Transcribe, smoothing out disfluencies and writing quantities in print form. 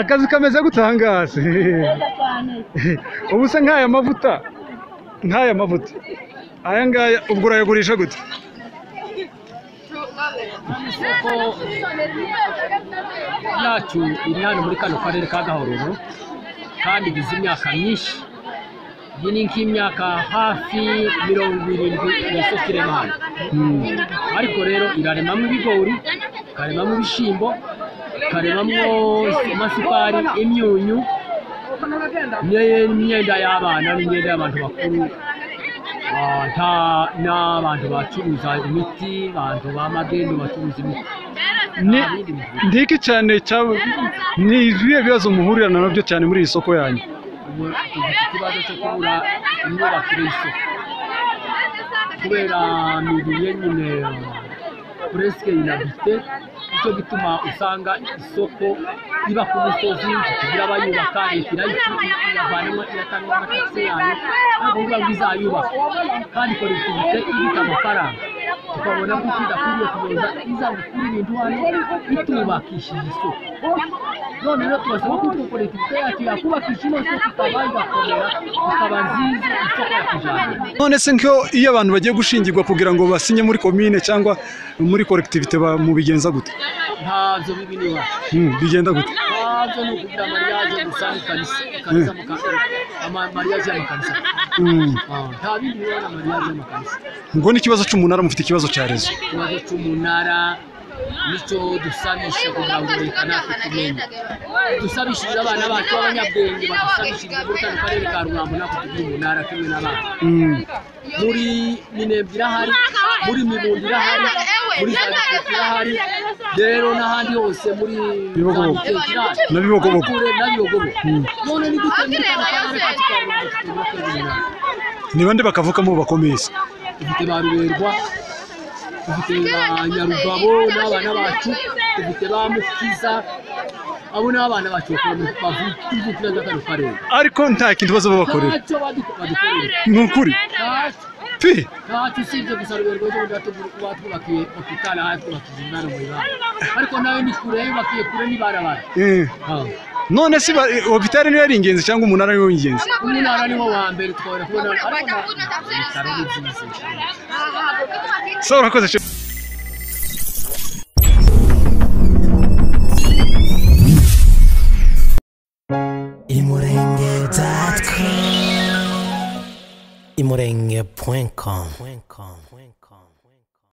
akazi kameze gutangase ubu se nk'aya mavuta aya ngaya ubwo urayagurisha gute? isoko yacu iri hano muri kano karere ka Gahororo kandi igize imyaka myinshi. Iyi ni nk'imyaka hafi 70 isoko irema hano. Ariko rero iraremamo ibigori, ikaremamo ibishyimbo, ikaremamo amasukari, imyunyu, n'imyenda y'abana n'imyenda y'abantu bakuru, n'abantu bacuruza imiti, abantu b'amagendo bacuruza imiti. Ndiki cyane ni ibihe bibazo muhurirana nabyo cyane muri iyi soko yanyu? Ikibazo cyo kubura imyubakire y'isoko kubera miriye nyine presque inhabité, nicyo gituma usanga isoko iba ku musozi kugira abayubaka leta iravanamo iratanga amatagisi yayo ntabwo biba bizayubaka kandi kolektivite ibita amafaranga tukabona ko idakwiriye kunoza iza gukura ibintu hano itubakishije isoko. None rero tubasaba ko kolektivite yacu yakubakisha ino soko ikaba igakomera ikaba nziza isoko ya kijyambere. None se iyo abantu bagiye gushingirwa kugira ngo basinye muri komine cyangwa muri kolektivite mubigenza gute? Ntazo bibi ni wa bigenda gute? Ntazo no kugira mariage gusa kanisa mariage y'amakanisa. Nta bindi bibona mariage y'amakanisa. Ngo n'ikibazo cy'umunara mufite ikibazo cya rezo? Ikibazo cy'umunara nicyo dusabisha kugira ngo leta natwe tumenye. Dusabishije abana bacu b'abanyabwenge badusabishije muri kano karere ka Rurambo nako tugira umunara kimwe n'abana. Muri Minembwe irahari, muri Mibundi irahari, muri Zagiteka irahari, rero n'ahandi hose muri Bibogobogo. None ni gute muri kano karere kacu ka Rurambo tugira umunara? Ni bande bakavukamo bakomeza? Dufite ba Ruberwa, dufite ba Nyarugabo n'abana bacu, dufite ba Mukiza, abo n'abana bacu bavukira kano karere. Ariko nta kintu bazo babakorera. Ntacyo badukorera. Ni ukuri? Ntacyo usibye gusa Ruberwa ejo bundi batwubakiye hopitali hafi twubakiye umwana mu ibanga. Ariko nawe ni kure yubakiye kure n'ibarabara. None se hopitali niyo ari ingenzi cyangwa umunara niwo ingenzi? Umunara niwo wa mbere twabona kubona ariko bitaro bizize. So urakoze. imurenge.com